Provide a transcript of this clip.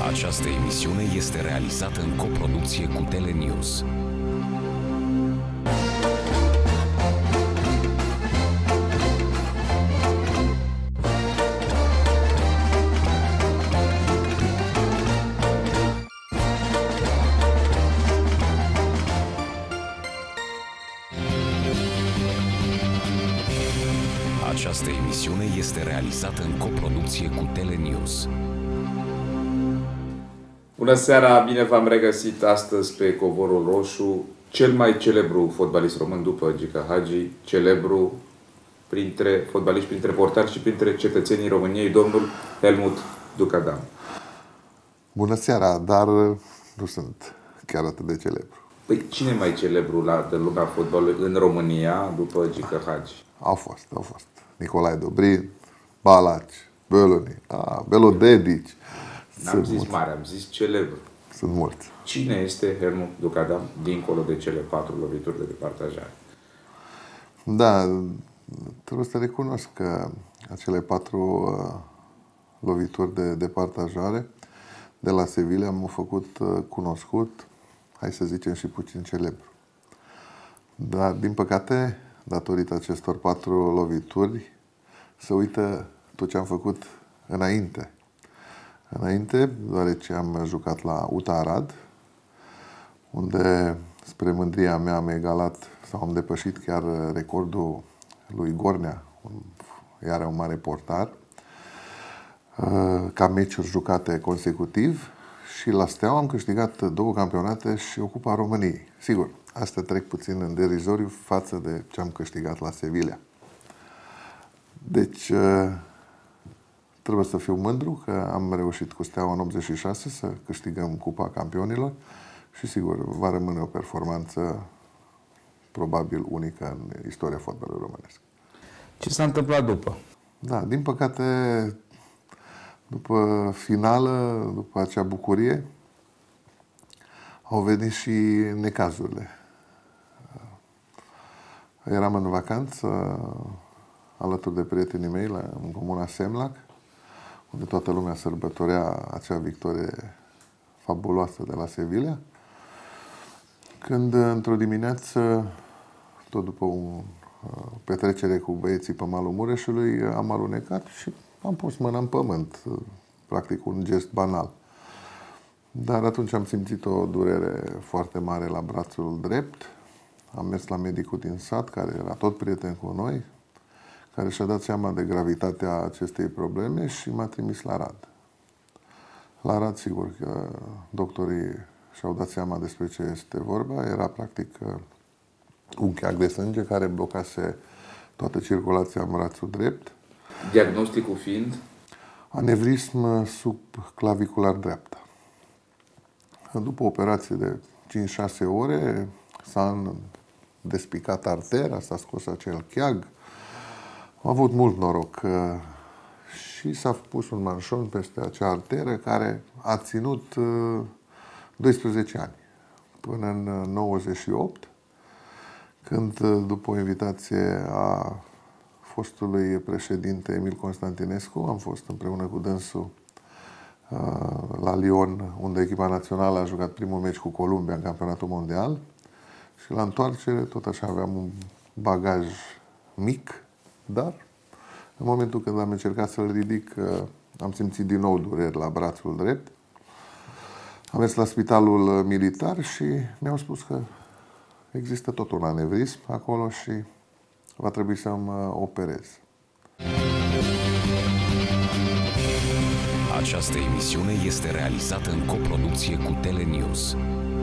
Această emisiune este realizată în coproducție cu Telenews. Această emisiune este realizată în coproducție cu Telenews. Bună seara, bine v-am regăsit astăzi pe Covorul Roșu, cel mai celebru fotbalist român după Gica Hagi, celebru printre fotbaliști, printre portari și printre cetățenii României, domnul Helmut Duc-Adam. Bună seara, dar nu sunt chiar atât de celebru. Păi cine mai celebru de lumea fotbalului în România după Gica Hagi? Au fost. Nicolae Dobrin, Balaci, Băloni, Belodedici. N-am zis mare, am zis celebru. Sunt mulți. Cine este Helmut Duc-Adam dincolo de cele 4 lovituri de departajare? Da, trebuie să recunosc că acele 4 lovituri de departajare de la Sevilla m-au făcut cunoscut, hai să zicem și puțin celebru. Dar, din păcate, datorită acestor 4 lovituri, se uită tot ce am făcut înainte. Deoarece am jucat la UTA Arad, unde, spre mândria mea, am egalat sau am depășit chiar recordul lui Gornea, iar un mare portar, ca meciuri jucate consecutiv, și la Steaua am câștigat 2 campionate și o Cupa României. Sigur, astea trec puțin în derizoriu față de ce am câștigat la Sevilla. Deci, trebuie să fiu mândru că am reușit cu Steaua în 86 să câștigăm Cupa Campionilor și, sigur, va rămâne o performanță probabil unică în istoria fotbalului românesc. Ce s-a întâmplat după? Da, din păcate, după finală, după acea bucurie, au venit și necazurile. Eram în vacanță alături de prietenii mei în comuna Semlac, unde toată lumea sărbătorea acea victorie fabuloasă de la Sevilla, când într-o dimineață, tot după o petrecere cu băieții pe malul Mureșului, am alunecat și am pus mâna în pământ, practic un gest banal. Dar atunci am simțit o durere foarte mare la brațul drept. Am mers la medicul din sat, care era tot prieten cu noi, care și-a dat seama de gravitatea acestei probleme și m-a trimis la Arad. La Arad, sigur că doctorii și-au dat seama despre ce este vorba. Era practic un cheag de sânge care blocase toată circulația în brațul drept. Diagnosticul fiind? Anevrism subclavicular dreaptă. După o operație de 5-6 ore s-a despicat artera, s-a scos acel cheag. Am avut mult noroc și s-a pus un manșon peste acea arteră care a ținut 12 ani, până în 98, când, după o invitație a fostului președinte Emil Constantinescu, am fost împreună cu dânsul la Lyon, unde echipa națională a jucat primul meci cu Columbia în campionatul mondial, și la întoarcere tot așa aveam un bagaj mic, dar în momentul când am încercat să-l ridic, am simțit din nou dureri la brațul drept. Am mers la spitalul militar și mi-au spus că există tot un anevrism acolo și va trebui să-mi operez. Această emisiune este realizată în coproducție cu Telenews.